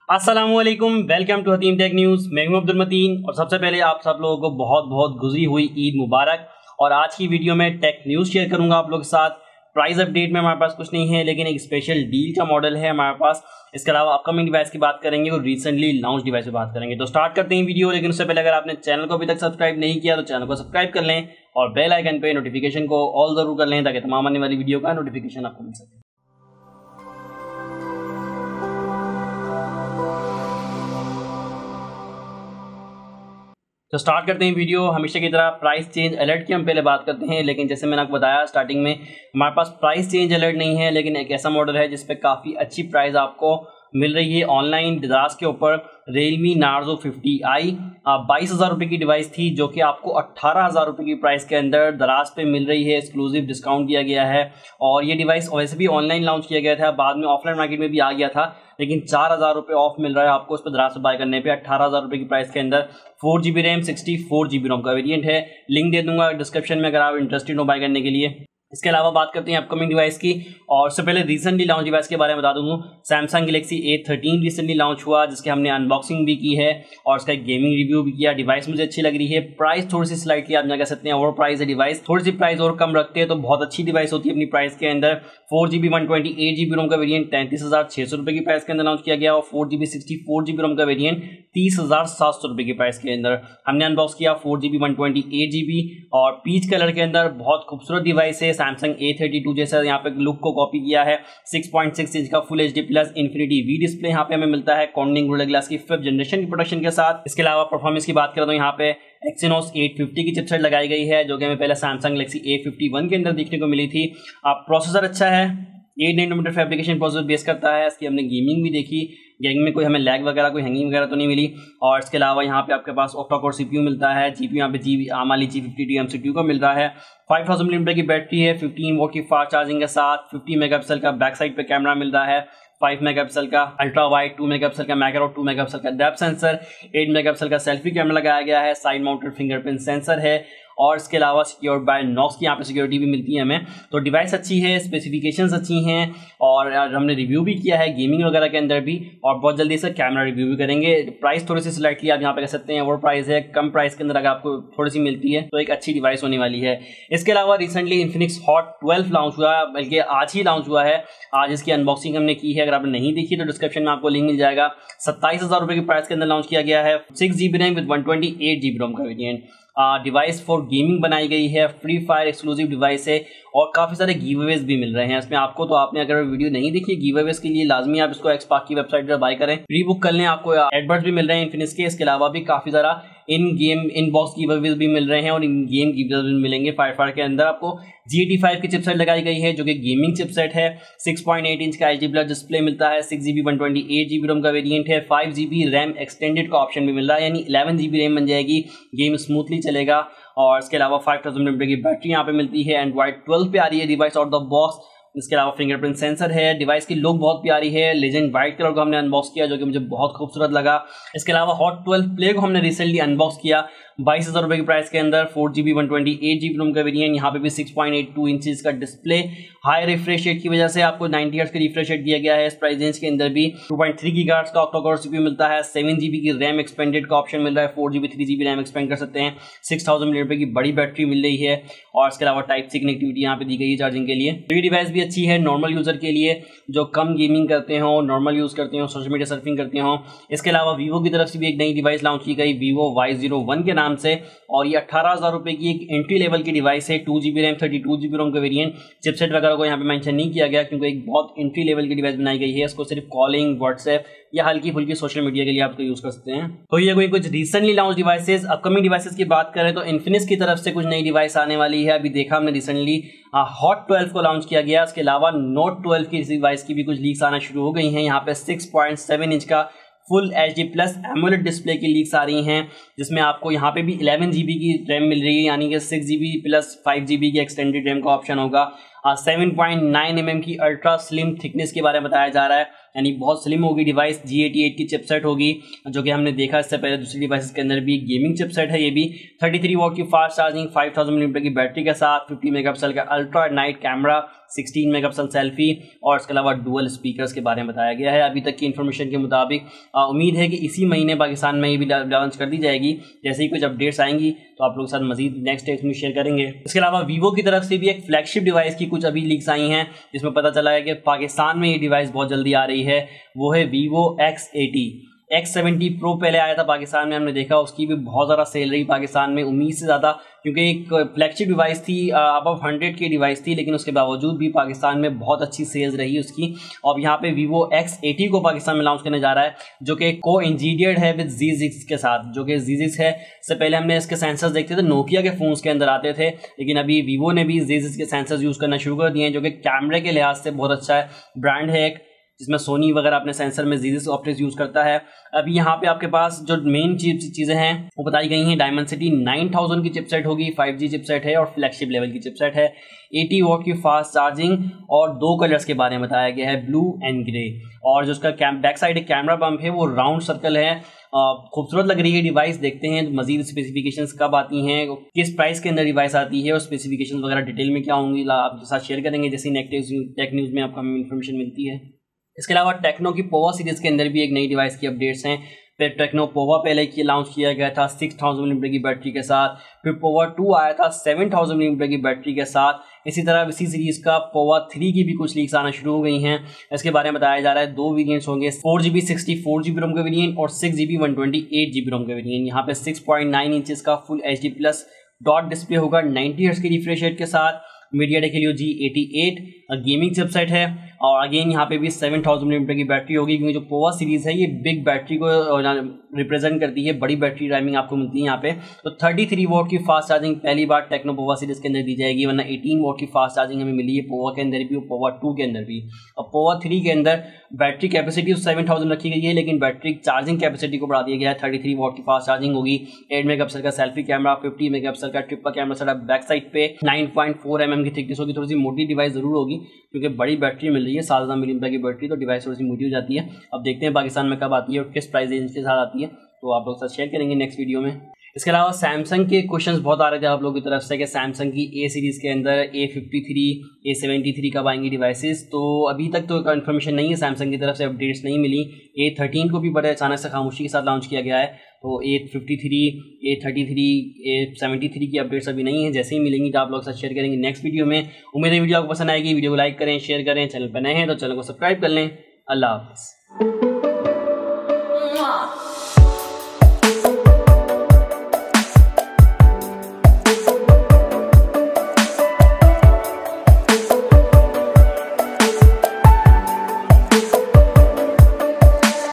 अस्सलामुअलैकुम, welcome to Hatim tech news. मैं हूं अब्दुल मतीन और सबसे पहले आप सब लोगों को बहुत बहुत गुज़री हुई ईद मुबारक। और आज की वीडियो में टेक न्यूज़ शेयर करूंगा आप लोगों के साथ। प्राइस अपडेट में हमारे पास कुछ नहीं है, लेकिन एक स्पेशल डील का मॉडल है हमारे पास। इसके अलावा अपकमिंग डिवाइस की बात करेंगे और रिसेंटली लॉन्च डिवाइस की बात करेंगे। तो स्टार्ट करते हैं वीडियो, लेकिन उससे पहले अगर आपने चैनल को अभी तक सब्सक्राइब नहीं किया तो चैनल को सब्सक्राइब कर लें और बेल आइकन पे नोटिफिकेशन को ऑल ज़रूर कर लें ताकि तमाम आने वाली वीडियो का नोटिफिकेशन आपको मिल सके। तो स्टार्ट करते हैं वीडियो। हमेशा की तरह प्राइस चेंज अलर्ट की हम पहले बात करते हैं, लेकिन जैसे मैंने आपको बताया स्टार्टिंग में, हमारे पास प्राइस चेंज अलर्ट नहीं है, लेकिन एक ऐसा मॉडल है जिस पे काफ़ी अच्छी प्राइस आपको मिल रही है ऑनलाइन दराज के ऊपर। Realme Narzo 50i 22,000 रुपये की डिवाइस थी, जो कि आपको 18,000 रुपये की प्राइस के अंदर दराज पे मिल रही है। एक्सक्लूसिव डिस्काउंट दिया गया है और ये डिवाइस वैसे भी ऑनलाइन लॉन्च किया गया था, बाद में ऑफलाइन मार्केट में भी आ गया था, लेकिन 4,000 रुपये ऑफ मिल रहा है आपको उस पर दराज से बाय करने पे 18,000 रुपये की प्राइस के अंदर। 4GB रैम 64GB रोम का वेरिएंट है। लिंक दे दूंगा डिस्क्रिप्शन में अगर आप इंटरेस्टेड हो बाय करने के लिए। इसके अलावा बात करते हैं अपकमिंग डिवाइस की, और उससे पहले रिसेंटली लॉन्च डिवाइस के बारे में बता दूँ। Samsung Galaxy A13 recently launch हुआ, जिसके हमने अनबॉक्सिंग भी की है और उसका एक गेमिंग रिव्यू भी किया। डिवाइस मुझे अच्छी लग रही है। प्राइस थोड़ी सी स्लाइटली आप ना कह सकते हैं ओवर प्राइस है डिवाइस, थोड़ी सी प्राइस और कम रखते हैं तो बहुत अच्छी डिवाइस होती है अपनी प्राइस के अंदर। 4GB 128GB रोम का वेरिएंट 33,600 रुपये की प्राइस के अंदर लॉन्च किया गया और 4GB 64GB रोम का वेरिएंट 30,700 रुपये की प्राइस के अंदर हमने अनबॉक्स किया। 4GB 128GB और पीच कलर के अंदर बहुत खूबसूरत डिवाइस है। सैमसंग A32 जैसा यहाँ पे लुक को कॉपी किया है। 6.6 इंच का full HD plus infinity V display यहाँ पे हमें मिलता है कॉर्निंग गोरिल्ला ग्लास की 5th जनरेशन की प्रोडक्शन के साथ। इसके अलावा परफॉर्मेंस की बात करें तो यहाँ पे Exynos 850 की चिपसेट लगाई गई है, जो कि हमें पहले सैमसंग गैलेक्सी A51 के अंदर देखने को मिली थी। प्रोसेसर अच्छा है, 8 नैनोमीटर फैब्रिकेशन प्रोसेसर बेस करता है। इसकी हमने गेमिंग भी देखी, गेमिंग में कोई हमें लैग वगैरह कोई हैंगिंग वगैरह तो नहीं मिली। और इसके अलावा यहाँ पे आपके पास ऑक्टा कोर CPU मिलता है। GPU यहाँ पे आमाली G50T M2 का मिल रहा है। 5000 mAh की बैटरी है, 15 वोल्ट की फास्ट चार्जिंग के साथ। 50 मेगापिक्सल का बैक साइड पे कैमरा मिल रहा है, 5 मेगापिक्सल का अल्ट्रा वाइड, 2 मेगापिक्सल का मैक्रो, 2 मेगापिक्सल का डेप्थ सेंसर, 8 मेगापिक्सल का सेल्फी कैमरा लगाया गया है। साइड माउंटेड फिंगरप्रिंट सेंसर है और इसके अलावा सिक्योर्ड बाय नॉक्स की यहाँ पे सिक्योरिटी भी मिलती है हमें। तो डिवाइस अच्छी है, स्पेसिफिकेशंस अच्छी हैं और हमने रिव्यू भी किया है गेमिंग वगैरह के अंदर भी, और बहुत जल्दी से कैमरा रिव्यू भी करेंगे। प्राइस थोड़ी सी स्लाइटली आप यहाँ पे कह सकते हैं ओवर प्राइस है, कम प्राइस के अंदर अगर आपको थोड़ी सी मिलती है तो एक अच्छी डिवाइस होने वाली है। इसके अलावा रिसेंटली इन्फिनिक्स हॉट 12 लॉन्च हुआ है, बल्कि आज ही लॉन्च हुआ है। आज इसकी अनबॉक्सिंग हमने की है, अगर आपने नहीं देखी तो डिस्क्रिप्शन में आपको लिंक मिल जाएगा। 27,000 रुपये की प्राइस के अंदर लॉन्च किया गया है। 6GB रैम विद 128GB रोम का वेरिएंट। डिवाइस फॉर गेमिंग बनाई गई है, फ्री फायर एक्सक्लूसिव डिवाइस है और काफ़ी सारे गिवअवेज भी मिल रहे हैं इसमें आपको। तो आपने अगर वीडियो नहीं देखी गिवअवेज के लिए, लाजमी आप इसको एक्सपार्क की वेबसाइट पर बाय करें, प्री बुक कर लें। आपको एडवर्ट्स भी मिल रहे हैं इन्फिनिक्स के। इसके अलावा भी काफ़ी ज़्यादा in game in box giveaways भी मिल रहे हैं और इन गेम गिवअवेज भी मिलेंगे। फायर के अंदर आपको G85 की चिपसेट लगाई गई है, जो कि गेमिंग चिपसेट है। 6.8 इंच का HD प्लस डिस्प्ले मिलता है। 6GB 128GB रोम का वेरिएंट है। 5GB रैम एक्सटेंडेड का ऑप्शन भी मिल रहा है, यानी 11GB रैम बन जाएगी, गेम स्मूथली चलेगा। और इसके अलावा 5000 mAh की बैटरी यहाँ पे मिलती है। एंड्रॉइड 12 पे आ रही है डिवाइस आउट द बॉक्स। इसके अलावा फिंगरप्रिंट सेंसर है। डिवाइस की लुक बहुत प्यारी है, लेजेंड वाइट कलर को हमने अनबॉक्स किया, जो कि मुझे बहुत खूबसूरत लगा। इसके अलावा हॉट 12 प्ले को हमने रिसेंटली अनबॉक्स किया 22,000 रुपये की प्राइस के अंदर। 4GB 128GB रोम का वेरिएंट, यहाँ पे भी 6.82 इंचेस का डिस्प्ले। हाई रिफ्रेश रेट की वजह से आपको 90 हर्ट्ज का रिफ्रेश रेट दिया गया है। इस प्राइस रेंज के अंदर भी 2.3 गीगाहर्ट्ज का ऑक्टा कोर CPU मिलता है। 7GB की रैम एक्सपेंडेड का ऑप्शन मिल रहा है। 4GB 3GB रैम एक्सपेंड कर सकते हैं। 6000 mAh की बड़ी बैटरी मिल रही है और इसके अलावा Type-C कनेक्टिविटी यहाँ पे दी गई है चार्जिंग के लिए। ये डिवाइस भी अच्छी है नॉर्मल यूजर के लिए, जो कम गेमिंग करते हो, नॉर्मल यूज करते हो, सोशल मीडिया सर्फिंग करते हो। इसके अलावा वीवो की तरफ से भी एक नई डिवाइस लॉन्च की गई, Vivo Y01 के नाम से, और ये 18,000 रुपये की एक एंट्री लेवल की डिवाइस है। 2GB रैम 32GB रोम का वेरिएंट। चिपसेट वगैरह को यहाँ पे मेंशन नहीं किया गया, क्योंकि एक बहुत एंट्री लेवल की डिवाइस बनाई गई है। इसको सिर्फ कॉलिंग, व्हाट्सएप या हल्की फुल्की सोशल मीडिया के लिए आप यूज कर सकते हैं। तो ये कोई कुछ recently launch devices. Upcoming devices की बात करें तो इन्फिनिक्स की तरफ से कुछ नई डिवाइस आने वाली है। अभी देखा हमने रिसेंटली हॉट 12 को लॉन्च किया गया। इसके अलावा नोट 12 की डिवाइस की भी कुछ लीक्स आना शुरू हो गई हैं। यहाँ पे 6.7 इंच का full HD plus AMOLED display की लीक्स आ रही हैं, जिसमें आपको यहाँ पे भी 11GB की रैम मिल रही है, यानी कि 6GB प्लस 5GB की एक्सटेंडेड रैम का ऑप्शन होगा। 7.9 mm की अल्ट्रा स्लिम थिकनेस के बारे में बताया जा रहा है। यानी बहुत स्लिम होगी डिवाइस। G88 की चिपसेट होगी जो कि हमने देखा इससे पहले दूसरी डिवाइसेस के अंदर भी। गेमिंग चिपसेट है ये भी। 33 वॉट की फास्ट चार्जिंग, 5000 mAh की बैटरी के साथ, 50 मेगापिक्सल का ultra night camera, 16 megapixel selfie और इसके अलावा डुअल स्पीकर्स के बारे में बताया गया है। अभी तक की इन्फॉर्मेशन के मुताबिक उम्मीद है कि इसी महीने पाकिस्तान में ये भी लॉन्च कर दी जाएगी। जैसे ही कुछ अपडेट्स आएंगी तो आप लोगों के साथ मजीद नेक्स्ट डेज में शेयर करेंगे। इसके अलावा वीवो की तरफ से भी एक फ्लैगशिप डिवाइस की कुछ अभी लीक्स आई हैं जिसमें पता चला है कि पाकिस्तान में ये डिवाइस बहुत जल्दी आ रही है। वो है वीवो X80। X70 प्रो पहले आया था पाकिस्तान में, हमने देखा उसकी भी बहुत ज़्यादा सेल रही पाकिस्तान में, उम्मीद से ज़्यादा, क्योंकि एक फ्लैगशिप डिवाइस थी, अबव 100 की डिवाइस थी, लेकिन उसके बावजूद भी पाकिस्तान में बहुत अच्छी सेल्स रही उसकी। और यहाँ पे वीवो X80 को पाकिस्तान में लॉन्च करने जा रहा है जो कि को इंजीनियर्ड है विद Z6 के साथ, जो कि Z6 है। इससे पहले हमने इसके सेंसर्स देखते थे नोकिया के फ़ोन्स के अंदर आते थे, लेकिन अभी वीवो ने भी Z6 के सेंसर्स यूज़ करना शुरू कर दिए हैं, जो कि कैमरे के लिहाज से बहुत अच्छा है। ब्रांड है एक जिसमें सोनी वगैरह अपने सेंसर में Z6 ऑप्टिक्स यूज़ करता है। अभी यहाँ पे आपके पास जो मेन चीज़ें हैं वो बताई गई हैं। डायमेंसिटी 9000 की चिपसेट होगी, 5G चिपसेट है और फ्लैगशिप लेवल की चिपसेट है। 80 वॉट की फास्ट चार्जिंग और 2 कलर्स के बारे में बताया गया है, ब्लू एंड ग्रे। और जो उसका बैक साइड एक कैमरा बम्प है वो राउंड सर्कल है। खूबसूरत लग रही है डिवाइस। देखते हैं मजीद स्पेसिफिकेशंस कब आती हैं, किस प्राइस के अंदर डिवाइस आती है और स्पेसिफिकेशन वगैरह डिटेल में क्या होंगी आपके साथ शेयर करेंगे जैसे नेक्स्ट टेक न्यूज़ में आपको इन्फॉर्मेशन मिलती है। इसके अलावा टेक्नो की पोवा सीरीज़ के अंदर भी एक नई डिवाइस की अपडेट्स हैं। फिर टेक्नो पोवा पहले की लॉन्च किया गया था 6000 mAh की बैटरी के साथ, फिर पोवा 2 आया था 7000 mAh की बैटरी के साथ। इसी तरह इसी सीरीज़ का पोवा 3 की भी कुछ लीक्स आना शुरू हो गई हैं। इसके बारे में बताया जा रहा है 2 वेरिएंट्स होंगे, 4GB 64GB रोम का वेरिएंट और 6GB 128GB रोम का वेरिएंट। यहाँ पे 6.9 इंचेस का फुल HD+ डॉट डिस्प्ले होगा 90 हर्ट्ज की रिफ्रेश रेट के साथ। MediaTek Helio G88 gaming chipset है और अगेन यहाँ पे भी 7000 mAh की बैटरी होगी, क्योंकि जो पोवा सीरीज़ है ये बिग बैटरी को रिप्रेजेंट करती है, बड़ी बैटरी टाइमिंग आपको मिलती है यहाँ पे। तो 33 वॉट की फास्ट चार्जिंग पहली बार टेक्नो पोवा सीरीज़ के अंदर दी जाएगी, वरना 18 वॉट की फास्ट चार्जिंग हमें मिली है पोवा के अंदर भी और पोवा 2 के अंदर भी। और पोवा 3 के अंदर बैटरी कैपेसिटी 7000 रखी गई है, लेकिन बैटरी चार्जिंग कैपेसिटी को बढ़ा दिया गया है। 33 वॉट की फास्ट चार्जिंग होगी, 8 मेगापिक्सल का सेल्फी कैमरा, 50 मेगापिक्सल का triple camera setup back side पे, 9.4 mm की थिकनेस होगी। थोड़ी सी मोटी डिवाइस जरूर होगी क्योंकि बड़ी बैटरी मिल रही है, 7000 mAh की बैटरी, तो डिवाइस थोड़ी सी मोटी हो जाती है। अब देखते हैं पाकिस्तान में कब आती है और किस प्राइस रेंज के साथ आती है, तो आप लोग साथ शेयर करेंगे नेक्स्ट वीडियो में। इसके अलावा सैमसंग के क्वेश्चंस बहुत आ रहे थे आप लोगों की तरफ से कि सैमसंग की A सीरीज़ के अंदर A53, A73 कब आएंगी डिवाइसेस, तो अभी तक तो इन्फॉर्मेशन नहीं है, सैमसंग की तरफ से अपडेट्स नहीं मिली। A13 को भी बड़े अचानक से खामोशी के साथ लॉन्च किया गया है, तो A53, A33, A73 की अपडेट्स अभी नहीं है। जैसे ही मिलेंगी तो आप लोग साथ शेयर करेंगे नेक्स्ट वीडियो में। उम्मीद है वीडियो आपको पसंद आएगी। वीडियो को लाइक करें, शेयर करें, चैनल पर नए हैं तो चैनल को सब्सक्राइब कर लें। अल्लाह हाफ़िज़।